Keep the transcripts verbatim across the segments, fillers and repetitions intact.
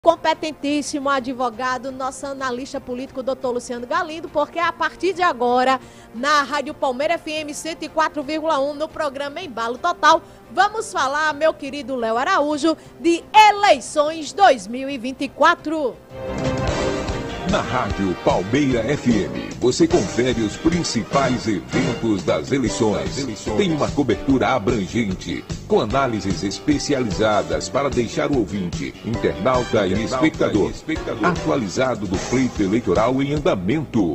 Competentíssimo advogado, nosso analista político, doutor Luciano Galindo, porque a partir de agora, na Rádio Palmeira F M cento e quatro vírgula um, no programa Embalo Total, vamos falar, meu querido Léo Araújo, de eleições dois mil e vinte e quatro. Na Rádio Palmeira F M, você confere os principais eventos das eleições. Tem uma cobertura abrangente, com análises especializadas para deixar o ouvinte, internauta e espectador atualizado do pleito eleitoral em andamento.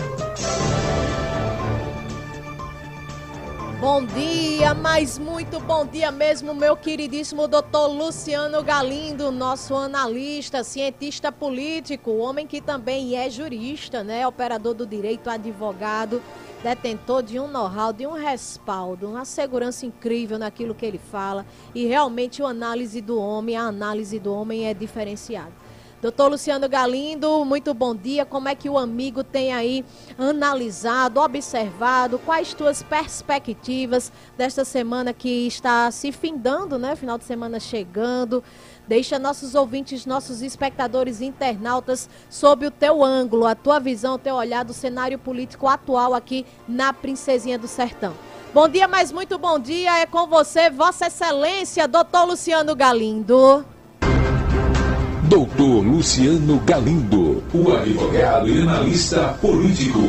Bom dia, mas muito bom dia mesmo, meu queridíssimo doutor Luciano Galindo, nosso analista, cientista político, homem que também é jurista, né? Operador do direito, advogado, detentor de um know-how, de um respaldo, uma segurança incrível naquilo que ele fala, e realmente a análise do homem, a análise do homem é diferenciada. Doutor Luciano Galindo, muito bom dia. Como é que o amigo tem aí analisado, observado, quais tuas perspectivas desta semana que está se findando, né? Final de semana chegando. Deixa nossos ouvintes, nossos espectadores, internautas, sob o teu ângulo, a tua visão, o teu olhar do cenário político atual aqui na Princesinha do Sertão. Bom dia, mas muito bom dia. É com você, Vossa Excelência, doutor Luciano Galindo. Doutor Luciano Galindo, o advogado e analista político.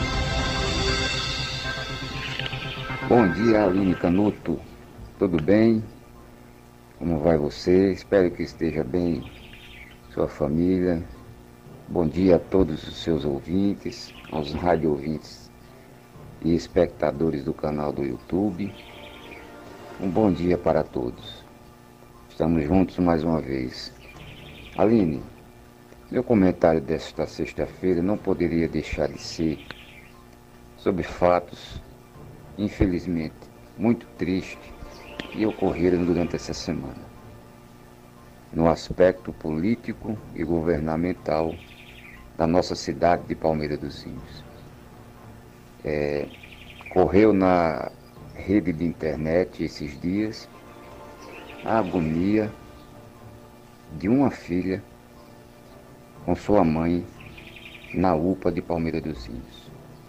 Bom dia, Aline Canuto. Tudo bem? Como vai você? Espero que esteja bem, sua família. Bom dia a todos os seus ouvintes, aos rádio ouvintes e espectadores do canal do YouTube. Um bom dia para todos. Estamos juntos mais uma vez. Aline, meu comentário desta sexta-feira não poderia deixar de ser sobre fatos, infelizmente, muito tristes que ocorreram durante essa semana, no aspecto político e governamental da nossa cidade de Palmeira dos Índios. É, correu na rede de internet esses dias a agonia de uma filha com sua mãe na U P A de Palmeira dos Índios,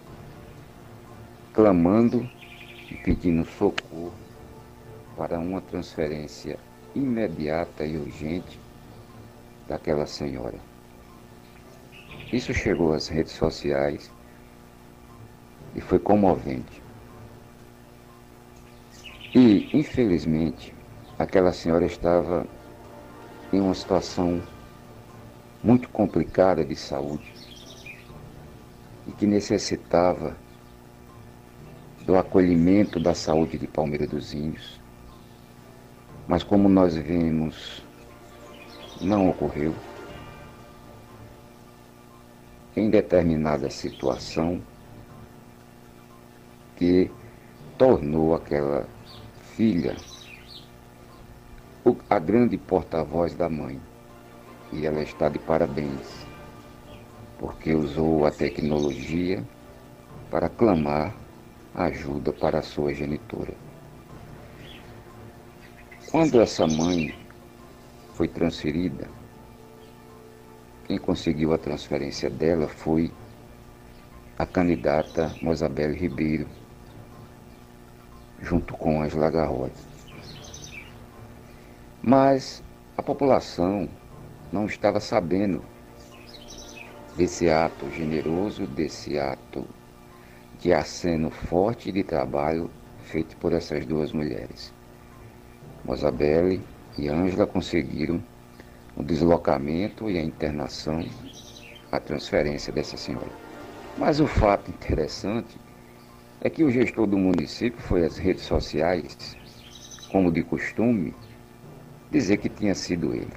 clamando e pedindo socorro para uma transferência imediata e urgente daquela senhora. Isso chegou às redes sociais e foi comovente. E, infelizmente, aquela senhora estava em uma situação muito complicada de saúde e que necessitava do acolhimento da saúde de Palmeira dos Índios. Mas como nós vemos, não ocorreu. Em determinada situação que tornou aquela filha a grande porta-voz da mãe, e ela está de parabéns, porque usou a tecnologia para clamar ajuda para a sua genitora. Quando essa mãe foi transferida, quem conseguiu a transferência dela foi a candidata Mosabelle Ribeiro, junto com Angela Garrote. Mas a população não estava sabendo desse ato generoso, desse ato de aceno forte de trabalho feito por essas duas mulheres. Mosabelle e Ângela conseguiram o deslocamento e a internação, a transferência dessa senhora. Mas o fato interessante é que o gestor do município foi às redes sociais, como de costume, dizer que tinha sido ele.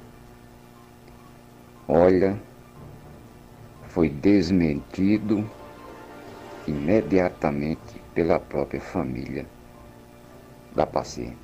Olha, foi desmentido imediatamente pela própria família da paciente.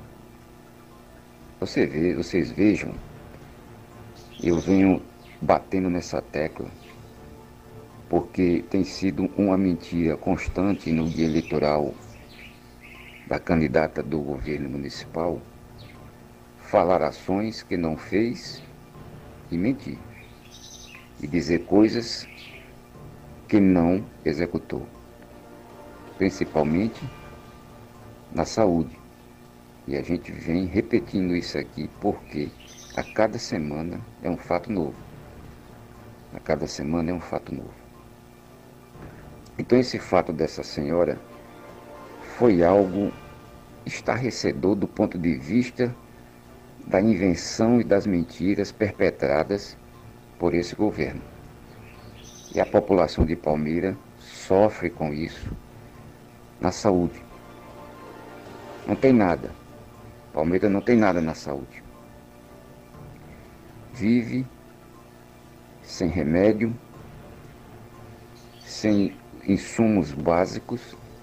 Você vê, vocês vejam, eu venho batendo nessa tecla, porque tem sido uma mentira constante no dia eleitoral da candidata do governo municipal, falar ações que não fez e mentir. E dizer coisas que não executou. Principalmente na saúde. E a gente vem repetindo isso aqui porque a cada semana é um fato novo. A cada semana é um fato novo. Então esse fato dessa senhora foi algo estarrecedor do ponto de vista da invenção e das mentiras perpetradas por esse governo. E a população de Palmeira sofre com isso na saúde. Não tem nada. Palmeira não tem nada na saúde. Vive sem remédio, sem insumos básicos,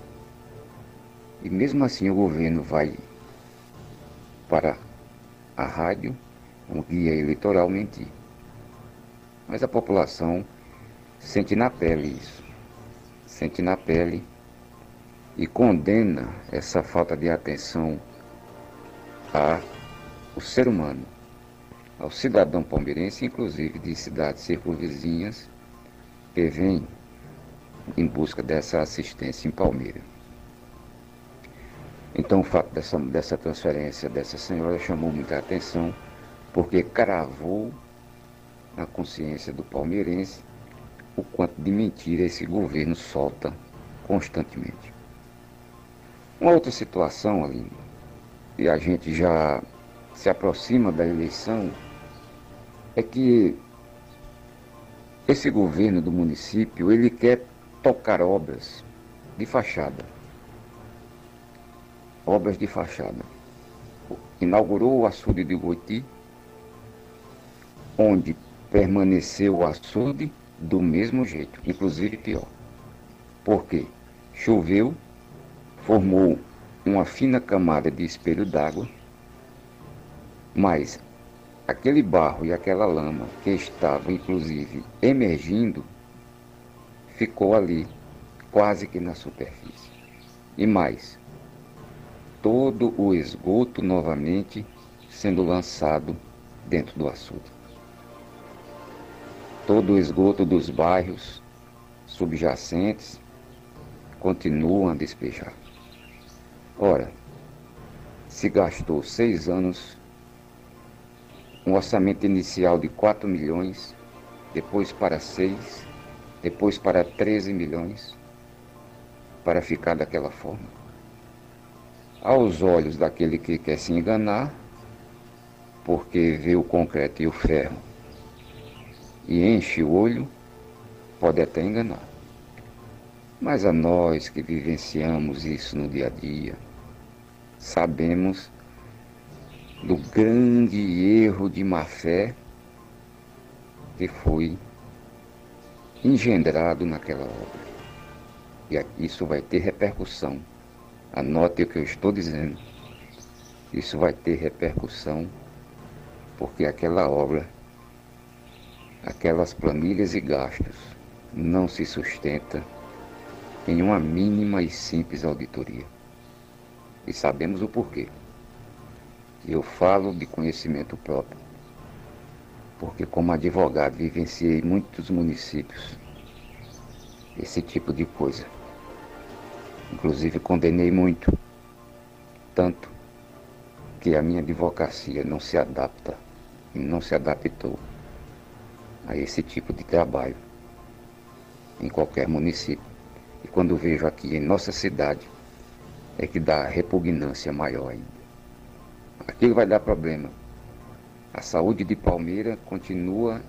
e mesmo assim o governo vai para a rádio, um guia eleitoral, mentir. Mas a população sente na pele isso, sente na pele e condena essa falta de atenção ao ser humano, ao cidadão palmeirense, inclusive de cidades circunvizinhas, que vem em busca dessa assistência em Palmeira. Então o fato dessa, dessa transferência dessa senhora chamou muita atenção, porque cravou na consciência do palmeirense o quanto de mentira esse governo solta constantemente. Uma outra situação, Aline, e a gente já se aproxima da eleição, é que esse governo do município, ele quer tocar obras de fachada. Obras de fachada. Inaugurou o açude de Goiti, onde permaneceu o açude do mesmo jeito, inclusive pior. Por quê? Choveu, formou uma fina camada de espelho d'água, mas aquele barro e aquela lama que estava inclusive emergindo, ficou ali, quase que na superfície. E mais, todo o esgoto novamente sendo lançado dentro do açude. Todo o esgoto dos bairros subjacentes continuam a despejar. Ora, se gastou seis anos, um orçamento inicial de quatro milhões, depois para seis, depois para treze milhões, para ficar daquela forma. Aos olhos daquele que quer se enganar, porque vê o concreto e o ferro e enche o olho, pode até enganar. Mas a nós que vivenciamos isso no dia a dia, sabemos do grande erro de má-fé que foi engendrado naquela obra. E isso vai ter repercussão. Anote o que eu estou dizendo. Isso vai ter repercussão porque aquela obra, aquelas planilhas e gastos não se sustenta em uma mínima e simples auditoria. E sabemos o porquê. Eu falo de conhecimento próprio, porque como advogado vivenciei muitos municípios esse tipo de coisa. Inclusive condenei muito, tanto que a minha advocacia não se adapta e não se adaptou a esse tipo de trabalho em qualquer município. E quando vejo aqui em nossa cidade, é que dá repugnância maior ainda. Aquilo vai dar problema. A saúde de Palmeira continua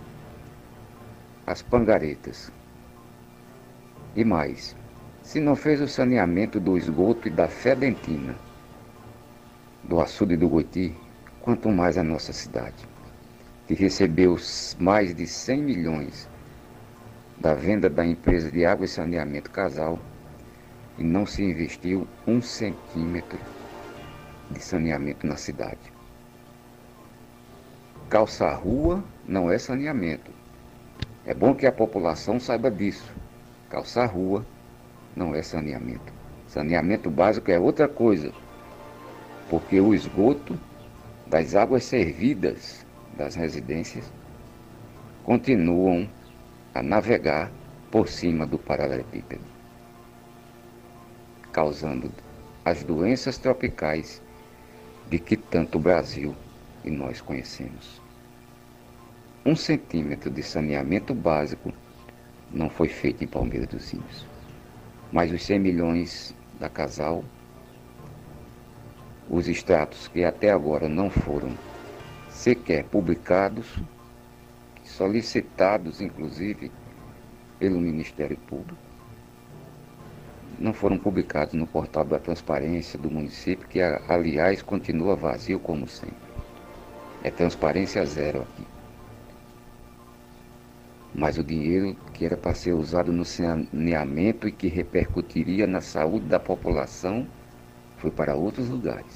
as pangaretas. E mais, se não fez o saneamento do esgoto e da fedentina do açude do Goiti, quanto mais a nossa cidade, que recebeu mais de cem milhões da venda da empresa de água e saneamento Casal e não se investiu um centímetro de saneamento na cidade. Calçar rua não é saneamento. É bom que a população saiba disso. Calçar rua não é saneamento. Saneamento básico é outra coisa, porque o esgoto das águas servidas das residências continuam a navegar por cima do paralelepípedo, causando as doenças tropicais de que tanto o Brasil e nós conhecemos. Um centímetro de saneamento básico não foi feito em Palmeira dos Índios, mas os cem milhões da Casal, os extratos que até agora não foram sequer publicados, solicitados inclusive pelo Ministério Público, não foram publicados no portal da transparência do município, que aliás continua vazio como sempre. É transparência zero aqui. Mas o dinheiro que era para ser usado no saneamento e que repercutiria na saúde da população foi para outros lugares.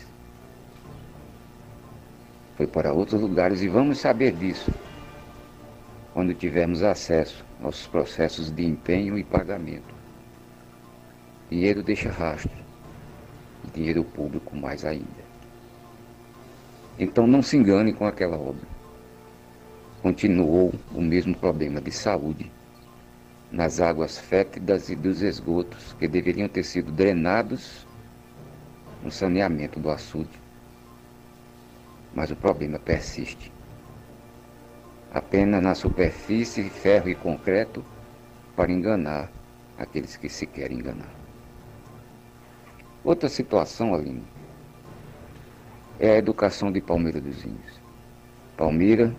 Foi para outros lugares e vamos saber disso quando tivermos acesso aos processos de empenho e pagamento. Dinheiro deixa rastro, dinheiro público mais ainda. Então não se engane com aquela obra. Continuou o mesmo problema de saúde nas águas fétidas e dos esgotos que deveriam ter sido drenados no saneamento do açude. Mas o problema persiste. Apenas na superfície, ferro e concreto para enganar aqueles que se querem enganar. Outra situação, Aline, é a educação de Palmeira dos Índios. Palmeira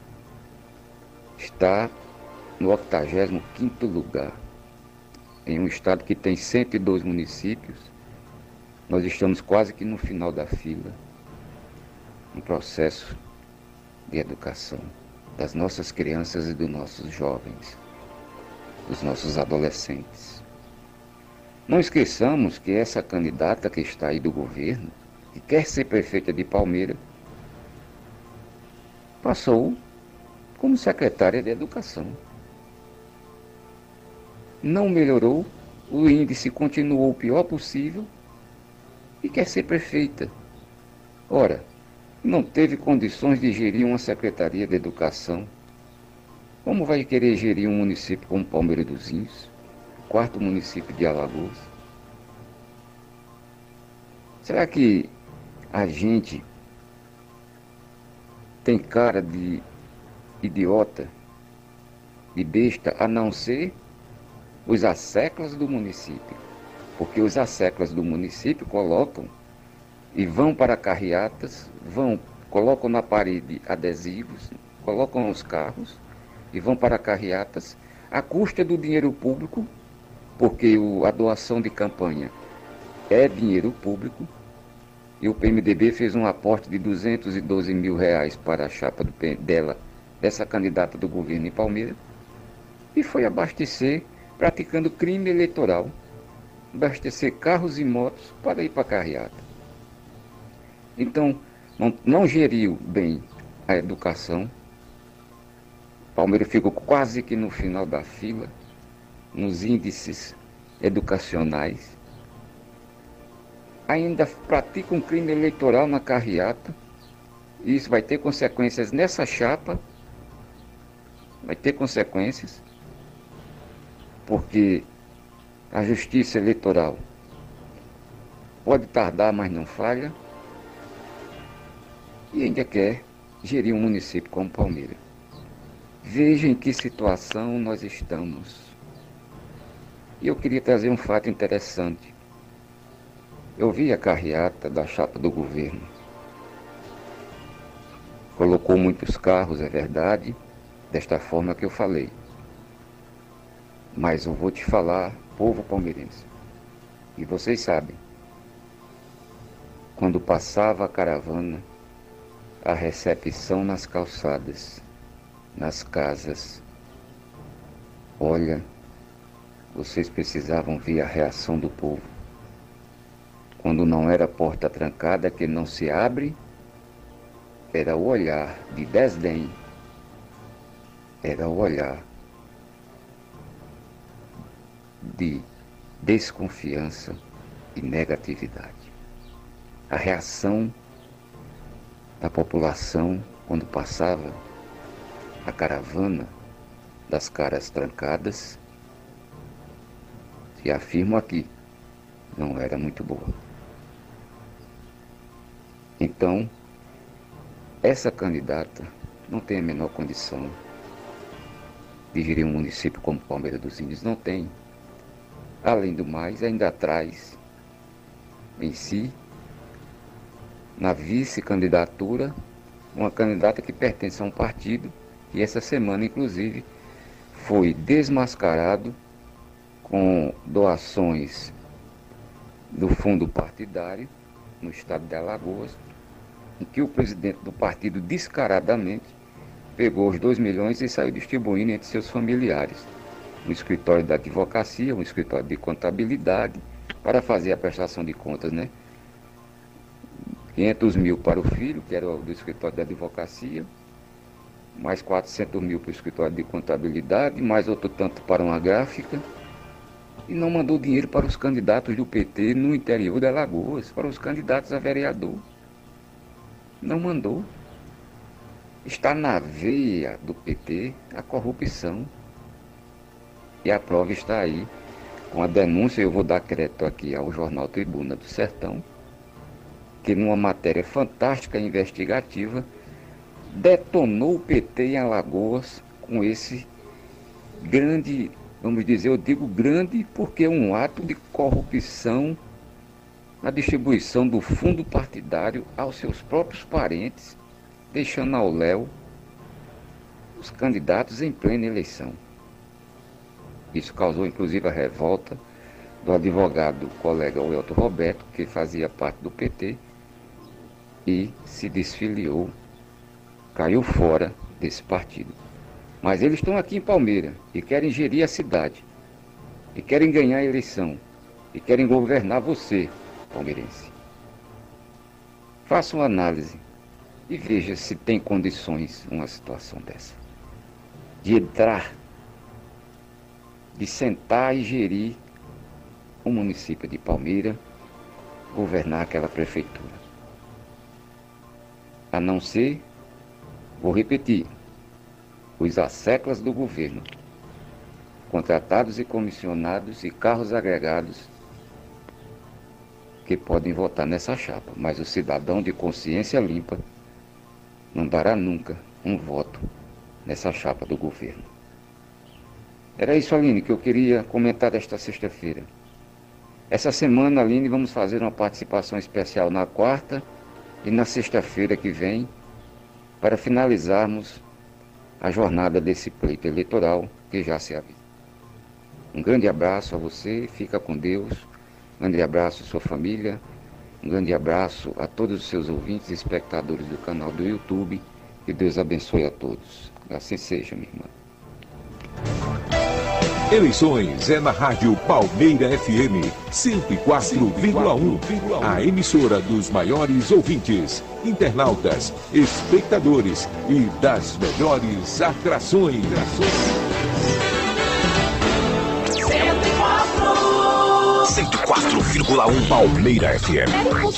está no octagésimo quinto lugar, em um estado que tem cento e dois municípios. Nós estamos quase que no final da fila, um processo de educação das nossas crianças e dos nossos jovens, dos nossos adolescentes. Não esqueçamos que essa candidata que está aí do governo, que quer ser prefeita de Palmeira, passou como secretária de Educação. Não melhorou, o índice continuou o pior possível e quer ser prefeita. Ora, não teve condições de gerir uma secretaria de Educação. Como vai querer gerir um município como Palmeira dos Índios, quarto município de Alagoas? Será que a gente tem cara de idiota, de besta, a não ser os asseclas do município? Porque os asseclas do município colocam e vão para carreatas, vão, colocam na parede adesivos, colocam os carros e vão para carreatas à custa do dinheiro público, porque o, a doação de campanha é dinheiro público, e o P M D B fez um aporte de duzentos e doze mil reais para a chapa do, dela, dessa candidata do governo em Palmeira, e foi abastecer, praticando crime eleitoral, abastecer carros e motos para ir para a carreata. Então, não, não geriu bem a educação. Palmeira ficou quase que no final da fila, nos índices educacionais. Ainda pratica um crime eleitoral na carreata, e isso vai ter consequências nessa chapa, vai ter consequências, porque a justiça eleitoral pode tardar, mas não falha, e ainda quer gerir um município como Palmeira. Veja em que situação nós estamos. E eu queria trazer um fato interessante. Eu vi a carreata da chapa do governo. Colocou muitos carros, é verdade, desta forma que eu falei. Mas eu vou te falar, povo palmeirense, e vocês sabem, quando passava a caravana, a recepção nas calçadas, nas casas, olha, vocês precisavam ver a reação do povo. Quando não era porta trancada que não se abre, era o olhar de desdém, era o olhar de desconfiança e negatividade. A reação da população quando passava a caravana das caras trancadas, e afirmo aqui, não era muito boa. Então, essa candidata não tem a menor condição de gerir um município como Palmeira dos Índios, não tem. Além do mais, ainda traz em si, na vice-candidatura, uma candidata que pertence a um partido que essa semana, inclusive, foi desmascarado com doações do fundo partidário no estado de Alagoas, em que o presidente do partido descaradamente pegou os dois milhões e saiu distribuindo entre seus familiares, no escritório da advocacia, um escritório de contabilidade, para fazer a prestação de contas, né? quinhentos mil para o filho, que era do escritório da advocacia, mais quatrocentos mil para o escritório de contabilidade, mais outro tanto para uma gráfica, e não mandou dinheiro para os candidatos do P T no interior de Alagoas, para os candidatos a vereador. Não mandou. Está na veia do P T a corrupção. E a prova está aí, com a denúncia, eu vou dar crédito aqui ao jornal Tribuna do Sertão, que numa matéria fantástica e investigativa, detonou o P T em Alagoas com esse grande, vamos dizer, eu digo grande porque é um ato de corrupção na distribuição do fundo partidário aos seus próprios parentes, deixando ao léu os candidatos em plena eleição. Isso causou inclusive a revolta do advogado colega Welton Roberto, que fazia parte do P T, e se desfiliou, caiu fora desse partido. Mas eles estão aqui em Palmeira e querem gerir a cidade, e querem ganhar a eleição, e querem governar você, palmeirense. Faça uma análise e veja se tem condições uma situação dessa, de entrar, de sentar e gerir o município de Palmeira, governar aquela prefeitura. A não ser, vou repetir, os asseclas do governo, contratados e comissionados e carros agregados que podem votar nessa chapa, mas o cidadão de consciência limpa não dará nunca um voto nessa chapa do governo. Era isso, Aline, que eu queria comentar desta sexta-feira. Essa semana, Aline, vamos fazer uma participação especial na quarta e na sexta-feira que vem, para finalizarmos a jornada desse pleito eleitoral que já se avisa. Um grande abraço a você, fica com Deus, um grande abraço à sua família, um grande abraço a todos os seus ouvintes e espectadores do canal do YouTube, que Deus abençoe a todos. Assim seja, minha irmã. Eleições é na Rádio Palmeira F M cento e quatro vírgula um, a emissora dos maiores ouvintes, internautas, espectadores e das melhores atrações. cento e quatro vírgula um Palmeira F M.